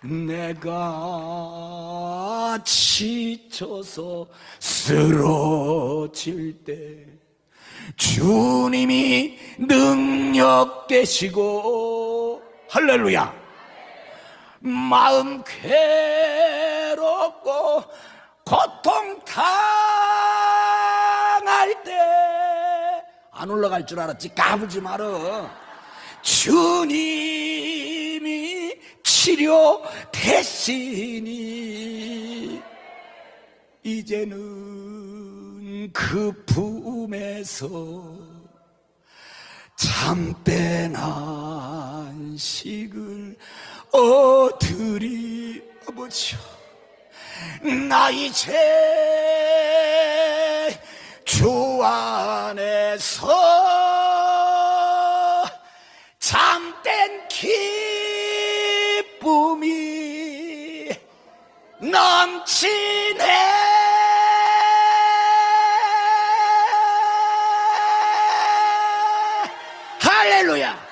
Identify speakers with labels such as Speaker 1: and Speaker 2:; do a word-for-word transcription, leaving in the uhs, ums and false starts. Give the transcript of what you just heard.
Speaker 1: 내가 지쳐서 쓰러질 때 주님이 능력 되시고, 할렐루야, 마음 괴롭고 고통 당할 때 안 올라갈 줄 알았지? 까불지 말어. 주님이 치료 대신이 이제는 그 품에서 잠깐 안식을 얻으리. 아버지여, 나 이제 주 안에서 잠깐 기쁨이 넘치네. 할렐루야.